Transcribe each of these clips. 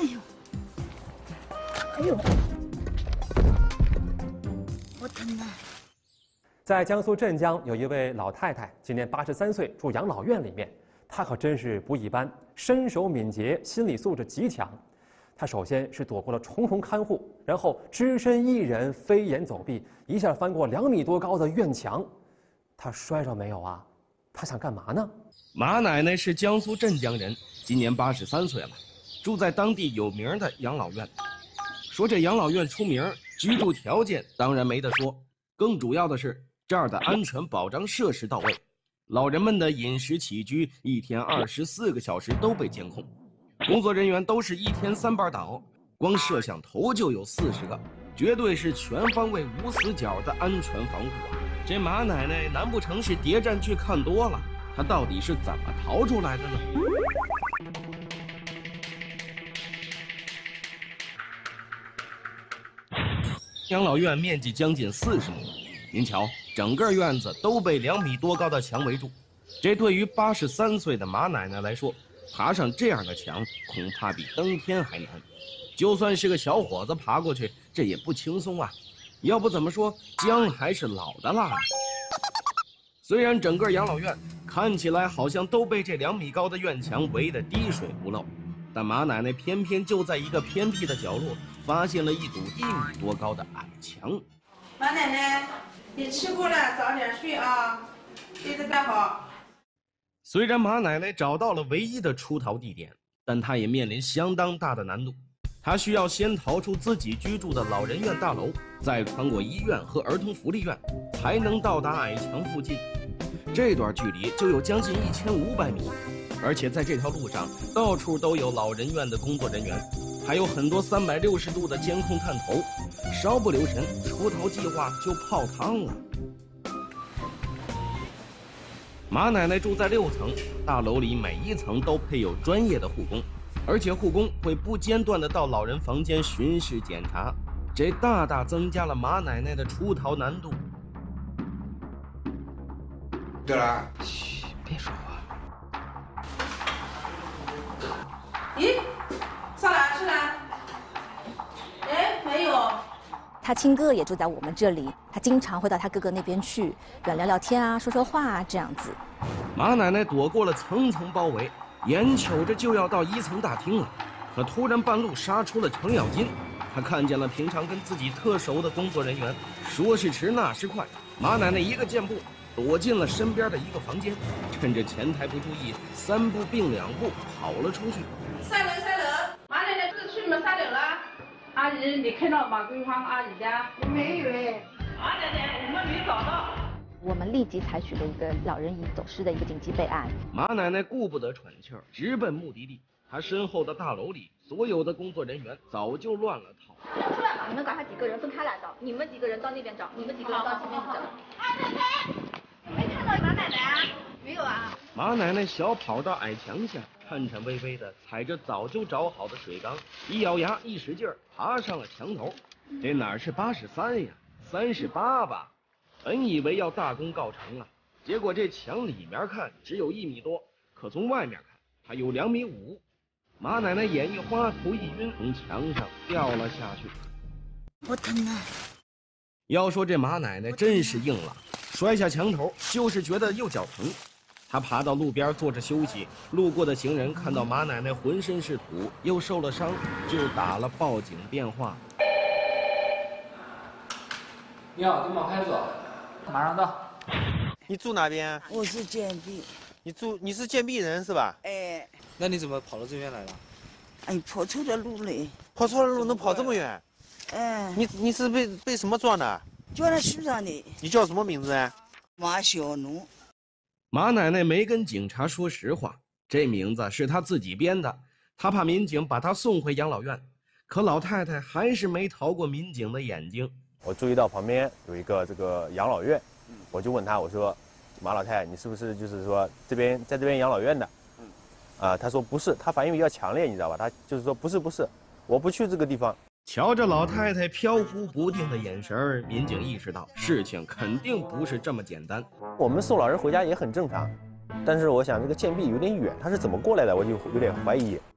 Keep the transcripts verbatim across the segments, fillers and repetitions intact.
哎呦，哎呦，我疼啊！ 在江苏镇江，有一位老太太，今年八十三岁，住养老院里面。她可真是不一般，身手敏捷，心理素质极强。她首先是躲过了重重看护，然后只身一人飞檐走壁，一下翻过两米多高的院墙。她摔着没有啊？她想干嘛呢？ 马奶奶是江苏镇江人，今年八十三岁了，住在当地有名的养老院。说这养老院出名，居住条件当然没得说，更主要的是这儿的安全保障设施到位，老人们的饮食起居一天二十四个小时都被监控，工作人员都是一天三班倒，光摄像头就有四十个，绝对是全方位无死角的安全防护啊！这马奶奶难不成是谍战剧看多了？她到底是怎么逃出来的呢？养老院面积将近四十亩，您瞧，整个院子都被两米多高的墙围住。这对于八十三岁的马奶奶来说，爬上这样的墙恐怕比登天还难。就算是个小伙子爬过去，这也不轻松啊。要不怎么说姜还是老的辣呢？虽然整个养老院看起来好像都被这两米高的院墙围得滴水不漏，但马奶奶偏偏就在一个偏僻的角落发现了一堵一米多高的矮墙。 马奶奶，你吃过了，早点睡啊，对这个好。 虽然马奶奶找到了唯一的出逃地点，但她也面临相当大的难度。她需要先逃出自己居住的老人院大楼，再穿过医院和儿童福利院，才能到达矮墙附近。这段距离就有将近一千五百米，而且在这条路上到处都有老人院的工作人员，还有很多三百六十度的监控探头，稍不留神，出逃计划就泡汤了。马奶奶住在六层，大楼里每一层都配有专业的护工，而且护工会不间断地到老人房间巡视检查，这大大增加了马奶奶的出逃难度。 对了， 嘘，别说话。 咦，上哪去了？哎，没有。 他亲哥也住在我们这里，他经常会到他哥哥那边去，聊聊聊天啊，说说话啊，这样子。 马奶奶躲过了层层包围，眼瞅着就要到一层大厅了，可突然半路杀出了程咬金。他看见了平常跟自己特熟的工作人员，说是迟那是快，马奶奶一个箭步躲进了身边的一个房间，趁着前台不注意，三步并两步跑了出去。 三楼三楼，马奶奶不是去你们三楼了？阿姨，你看到马桂芳阿姨的？没有哎。马奶奶，我们没找到。 我们立即采取了一个老人椅走失的一个紧急备案。 马奶奶顾不得喘气儿，直奔目的地。她身后的大楼里，所有的工作人员早就乱了套。 出来吧，你们赶快几个人分开来找，你们几个人到那边找，你们几个人到这边去找。 马奶奶，没看到马奶奶啊？没有啊。 马奶奶小跑到矮墙下，颤颤巍巍地踩着早就找好的水缸，一咬牙一使劲儿爬上了墙头。这哪是八十三呀，三十八吧？本以为要大功告成了，结果这墙里面看只有一米多，可从外面看它有两米五。马奶奶眼一花，头一晕，从墙上掉了下去。 我疼啊！ 要说这马奶奶真是硬朗，摔下墙头就是觉得右脚疼。她爬到路边坐着休息，路过的行人看到马奶奶浑身是土，又受了伤，就打了报警电话。 你好，丁某派出所，马上到。 你住哪边？ 我是健臂。 你住你是健臂人是吧？ 哎。 那你怎么跑到这边来了？ 哎，跑错了路了。 跑错了路能跑这么远？ 哎。 你你是被被什么撞的？ 撞在树上的。 你叫什么名字啊？ 马小奴。 马奶奶没跟警察说实话，这名字是她自己编的。她怕民警把她送回养老院，可老太太还是没逃过民警的眼睛。 我注意到旁边有一个这个养老院，我就问她，我说：“马老太太，你是不是就是说这边在这边养老院的？”嗯，啊，她说不是，她反应比较强烈，你知道吧？她就是说不是不是，我不去这个地方。 瞧着老太太飘忽不定的眼神儿，民警意识到事情肯定不是这么简单。 我们送老人回家也很正常，但是我想这个健臂有点远，他是怎么过来的？我就有点怀疑。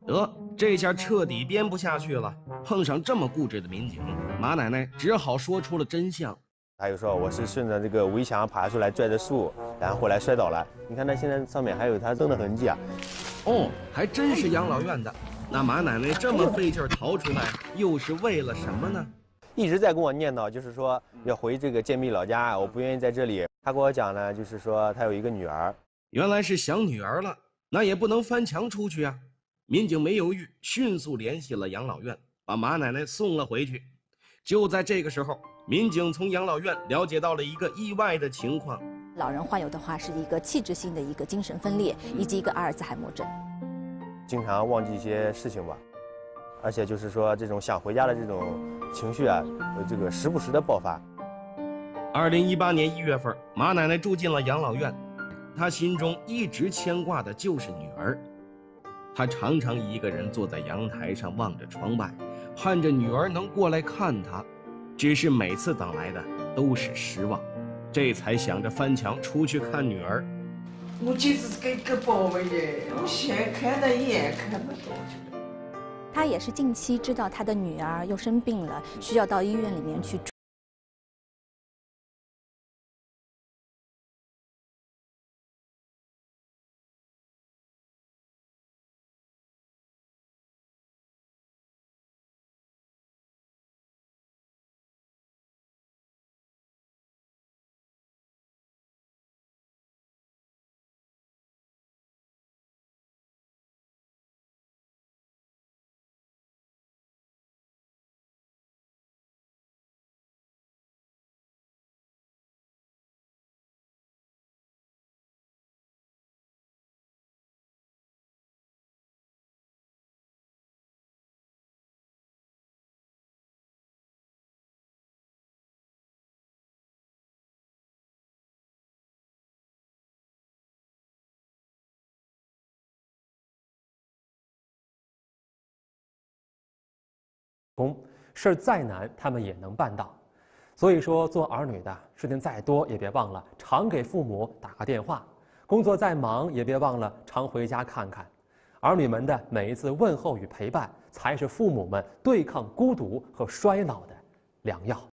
得，这下彻底编不下去了。碰上这么固执的民警，马奶奶只好说出了真相。 他就说我是顺着这个围墙爬出来，拽着树，然后后来摔倒了。你看他现在上面还有他蹬的痕迹啊。 哦，还真是养老院的。那马奶奶这么费劲逃出来，又是为了什么呢？ 一直在跟我念叨，就是说要回这个建密老家，我不愿意在这里。他跟我讲呢，就是说他有一个女儿， 原来是想女儿了，那也不能翻墙出去啊。民警没犹豫，迅速联系了养老院，把马奶奶送了回去。就在这个时候，民警从养老院了解到了一个意外的情况： 老人患有的话是一个器质性的一个精神分裂，以及一个阿尔兹海默症， 经常忘记一些事情吧，而且就是说这种想回家的这种情绪啊，这个时不时的爆发。 二零一八年一月份，马奶奶住进了养老院，她心中一直牵挂的就是女儿。她常常一个人坐在阳台上望着窗外，盼着女儿能过来看她，只是每次等来的都是失望，这才想着翻墙出去看女儿。 我就是个个宝贝耶，我现在看到也看不到。 他也是近期知道他的女儿又生病了，需要到医院里面去。 工事儿再难，他们也能办到。所以说，做儿女的事情再多，也别忘了常给父母打个电话；工作再忙，也别忘了常回家看看。儿女们的每一次问候与陪伴，才是父母们对抗孤独和衰老的良药。